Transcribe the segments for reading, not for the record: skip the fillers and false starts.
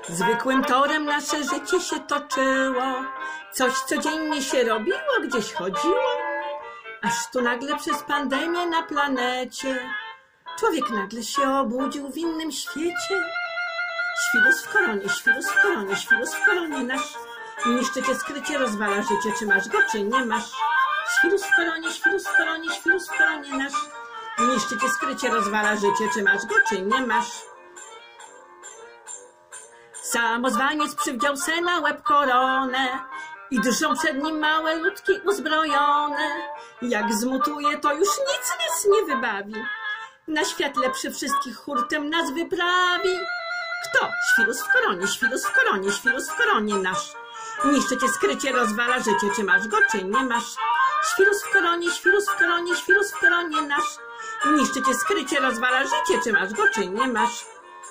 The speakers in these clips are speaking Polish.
Zwykłym torem nasze życie się toczyło, coś codziennie się robiło, gdzieś chodziło, aż tu nagle przez pandemię na planecie człowiek nagle się obudził w innym świecie. Świrus w koronie, świrus w koronie, świrus w koronie nasz. Niszczy cię, skrycie, rozwala życie, czy masz go, czy nie masz. Świrus w koronie, świrus w koronie, świrus w koronie nasz. Niszczy cię, skrycie, rozwala życie, czy masz go, czy nie masz. Samozwaniec przywdział se na łeb koronę i drżą przed nim małe ludki uzbrojone. Jak zmutuje, to już nic nas nie wybawi. Na świat lepszy wszystkich hurtem nas wyprawi. Kto? Świrus w koronie, świrus w koronie, świrus w koronie nasz. Niszczy cię, skrycie, rozwala życie, czy masz go, czy nie masz. Świrus w koronie, świrus w koronie, świrus w koronie nasz. Niszczy cię, skrycie, rozwala życie, czy masz go, czy nie masz.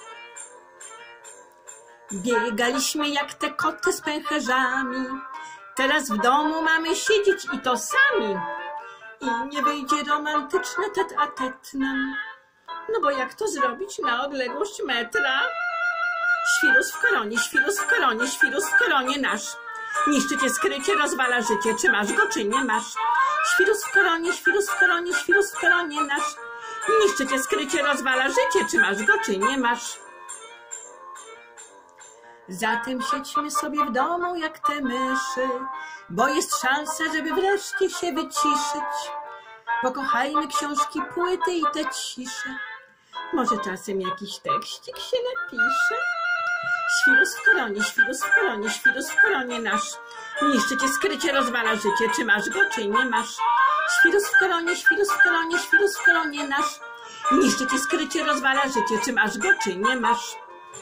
Biegaliśmy jak te koty z pęcherzami. Teraz w domu mamy siedzieć i to sami. I nie wyjdzie romantyczne tet-a-tet nam. No bo jak to zrobić na odległość metra? Świrus w koronie, świrus w koronie, świrus w koronie nasz. Niszczy cię, skrycie, rozwala życie, czy masz go, czy nie masz. Świrus w koronie, świrus w koronie, świrus w koronie nasz. Niszczy cię, skrycie, rozwala życie, czy masz go, czy nie masz. Zatem siedźmy sobie w domu jak te myszy, bo jest szansa, żeby wreszcie się wyciszyć. Pokochajmy książki, płyty i te cisze. Może czasem jakiś tekścik się napisze. Świrus w koronie, świrus w koronie, świrus w koronie nasz. Niszczy cię, skrycie, rozwala życie, czy masz go, czy nie masz. Świrus w koronie, świrus w koronie, świrus w koronie nasz. Niszczy cię, skrycie, rozwala życie, czy masz go, czy nie masz.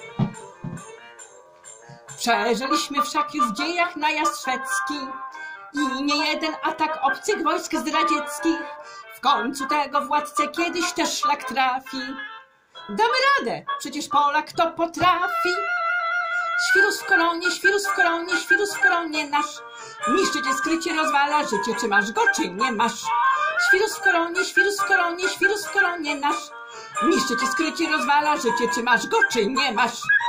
Przeżyliśmy wszak już w dziejach najazd szwedzki i nie jeden atak obcych wojsk zdradzieckich. W końcu tego władcę kiedyś też szlak trafi. Damy radę, przecież Polak to potrafi. Świrus w koronie, świrus w koronie, świrus w koronie nasz. Niszczy cię, skrycie, rozwala życie, czy masz go, czy nie masz. Świrus w koronie, świrus w koronie, świrus w koronie nasz. Niszczy cię, skrycie, rozwala życie, czy masz go, czy nie masz.